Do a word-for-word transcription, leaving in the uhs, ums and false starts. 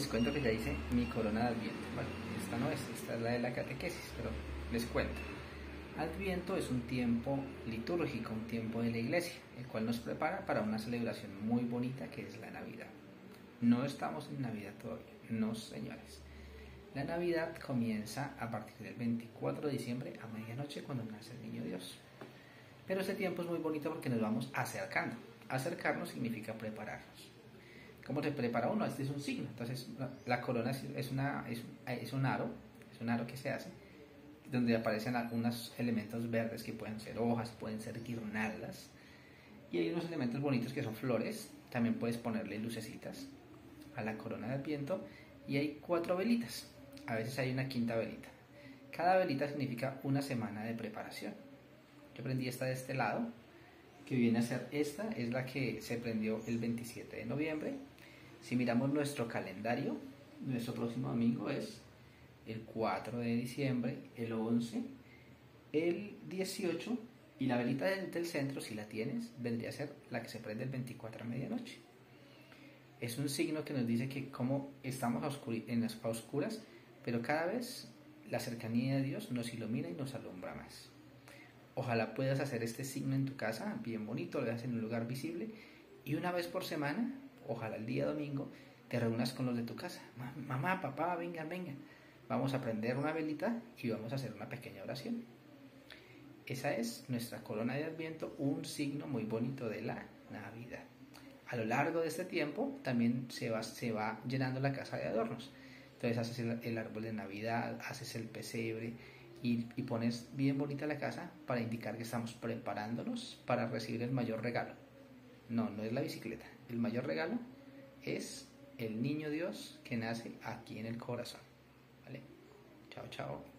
les cuento que ya hice mi corona de Adviento. Bueno, esta no es, esta es la de la catequesis, pero les cuento. Adviento es un tiempo litúrgico, un tiempo de la iglesia, el cual nos prepara para una celebración muy bonita que es la Navidad. No estamos en Navidad todavía, no señores. La Navidad comienza a partir del veinticuatro de diciembre a medianoche cuando nace el niño Dios. Pero este tiempo es muy bonito porque nos vamos acercando. Acercarnos significa prepararnos. ¿Cómo se prepara uno? Este es un signo. Entonces la corona es, una, es, es un aro, es un aro que se hace, donde aparecen algunos elementos verdes que pueden ser hojas, pueden ser guirnaldas. Y hay unos elementos bonitos que son flores. También puedes ponerle lucecitas a la corona de Adviento. Y hay cuatro velitas. A veces hay una quinta velita. Cada velita significa una semana de preparación. Yo prendí esta de este lado, que viene a ser esta, es la que se prendió el veintisiete de noviembre. Si miramos nuestro calendario, nuestro próximo domingo es el cuatro de diciembre, el once, el dieciocho, y la velita del centro, si la tienes, vendría a ser la que se prende el veinticuatro a medianoche. Es un signo que nos dice que como estamos a, oscur en las, a oscuras, pero cada vez la cercanía de Dios nos ilumina y nos alumbra más. Ojalá puedas hacer este signo en tu casa, bien bonito, lo hagas en un lugar visible, y una vez por semana, ojalá el día domingo, te reúnas con los de tu casa. Mamá, papá, vengan, vengan. Vamos a prender una velita y vamos a hacer una pequeña oración. Esa es nuestra corona de Adviento, un signo muy bonito de la Navidad. A lo largo de este tiempo también se va, se va llenando la casa de adornos. Entonces haces el, el árbol de Navidad, haces el pesebre y, y pones bien bonita la casa para indicar que estamos preparándonos para recibir el mayor regalo. No, no es la bicicleta. El mayor regalo es el niño Dios que nace aquí en el corazón. ¿Vale? Chao, chao.